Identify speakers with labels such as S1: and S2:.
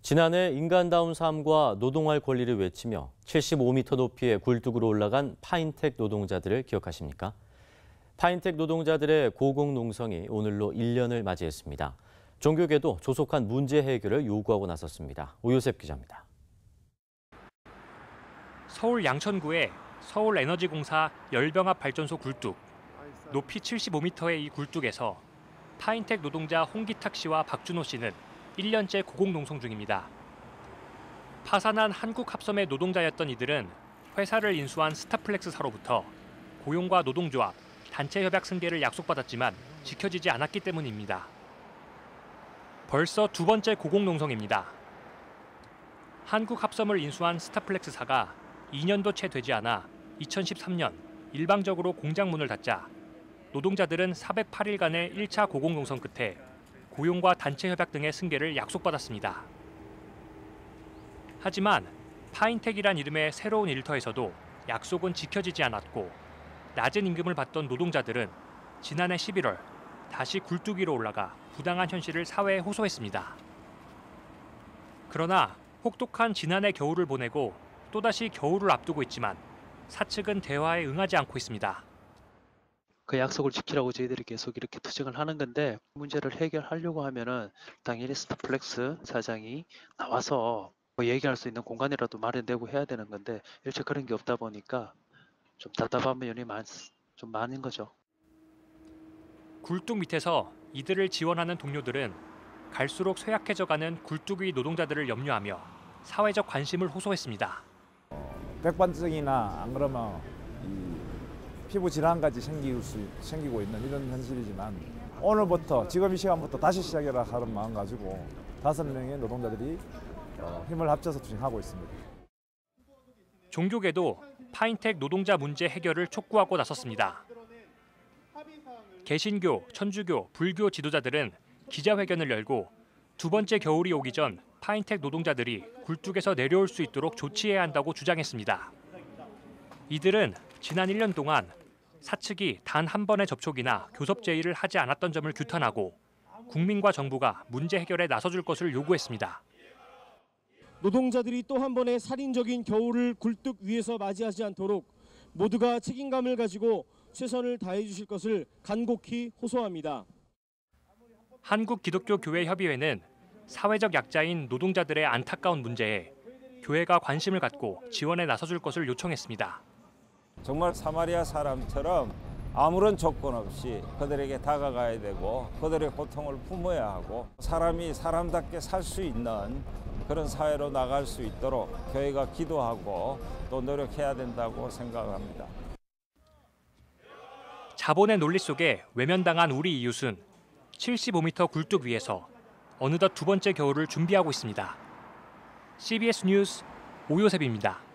S1: 지난해 인간다운 삶과 노동할 권리를 외치며 75m 높이의 굴뚝으로 올라간 파인텍 노동자들을 기억하십니까? 파인텍 노동자들의 고공농성이 오늘로 1년을 맞이했습니다. 종교계도 조속한 문제 해결을 요구하고 나섰습니다. 오요셉 기자입니다.
S2: 서울 양천구의 서울에너지공사 열병합 발전소 굴뚝. 높이 75m의 이 굴뚝에서 파인텍 노동자 홍기탁 씨와 박준호 씨는 1년째 고공농성 중입니다. 파산한 한국합섬의 노동자였던 이들은 회사를 인수한 스타플렉스사로부터 고용과 노동조합, 단체협약 승계를 약속받았지만 지켜지지 않았기 때문입니다. 벌써 두 번째 고공농성입니다. 한국합섬을 인수한 스타플렉스사가 2년도 채 되지 않아 2013년 일방적으로 공장 문을 닫자 노동자들은 408일간의 1차 고공농성 끝에 고용과 단체협약 등의 승계를 약속받았습니다. 하지만 파인텍이란 이름의 새로운 일터에서도 약속은 지켜지지 않았고 낮은 임금을 받던 노동자들은 지난해 11월 다시 굴뚝 위로 올라가 부당한 현실을 사회에 호소했습니다. 그러나 혹독한 지난해 겨울을 보내고 또다시 겨울을 앞두고 있지만 사측은 대화에 응하지 않고 있습니다.
S3: 그 약속을 지키라고 저희들이 계속 이렇게 투쟁을 하는 건데 문제를 해결하려고 하면은 당연히 스타플렉스 사장이 나와서 뭐 얘기할 수 있는 공간이라도 마련되고 해야 되는 건데 일체 그런 게 없다 보니까 좀 답답한 면이 좀 많은 거죠.
S2: 굴뚝 밑에서 이들을 지원하는 동료들은 갈수록 쇠약해져가는 굴뚝 위 노동자들을 염려하며 사회적 관심을 호소했습니다.
S4: 백반증이나 안 그러면 피부 질환까지 생기고 있는 이런 현실이지만 오늘부터 지금 이 시간부터 다시 시작해라 하는 마음 가지고 5명의 노동자들이 힘을 합쳐서 투쟁하고 있습니다.
S2: 종교계도 파인텍 노동자 문제 해결을 촉구하고 나섰습니다. 개신교, 천주교, 불교 지도자들은 기자회견을 열고 두 번째 겨울이 오기 전 파인텍 노동자들이 굴뚝에서 내려올 수 있도록 조치해야 한다고 주장했습니다. 이들은 지난 1년 동안 사측이 단 한 번의 접촉이나 교섭 제의를 하지 않았던 점을 규탄하고 국민과 정부가 문제 해결에 나서줄 것을 요구했습니다.
S5: 노동자들이 또 한 번의 살인적인 겨울을 굴뚝 위에서 맞이하지 않도록 모두가 책임감을 가지고 최선을 다해 주실 것을 간곡히 호소합니다.
S2: 한국기독교교회협의회는 사회적 약자인 노동자들의 안타까운 문제에 교회가 관심을 갖고 지원에 나서줄 것을 요청했습니다.
S6: 정말 사마리아 사람처럼 아무런 조건 없이 그들에게 다가가야 되고 그들의 고통을 품어야 하고 사람이 사람답게 살 수 있는 그런 사회로 나갈 수 있도록 교회가 기도하고 또 노력해야 된다고 생각합니다.
S2: 자본의 논리 속에 외면당한 우리 이웃은 75m 굴뚝 위에서 어느덧 두 번째 겨울을 준비하고 있습니다. CBS 뉴스 오요셉입니다.